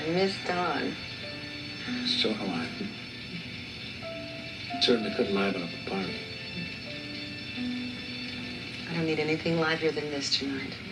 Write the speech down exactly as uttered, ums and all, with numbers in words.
I miss Don. So am I. Certainly couldn't liven up a party. I don't need anything livelier than this tonight.